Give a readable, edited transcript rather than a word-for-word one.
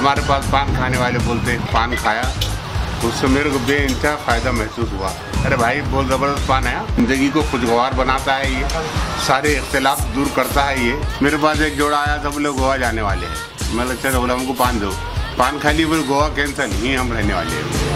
हमारे पास पान खाने वाले बोलते पान खाया, उससे मेरे को बेइंतहा फ़ायदा महसूस हुआ। अरे भाई बहुत ज़बरदस्त पान है, ज़िंदगी को खुशगवार बनाता है, ये सारे इख्तिलाफ दूर करता है। ये मेरे पास एक जोड़ा आया था, बोले गोवा जाने वाले हैं। मैं अच्छा बोला हमको पान दो, पान खा लिए, बोले गोवा कैंसिल नहीं, हम रहने वाले हैं।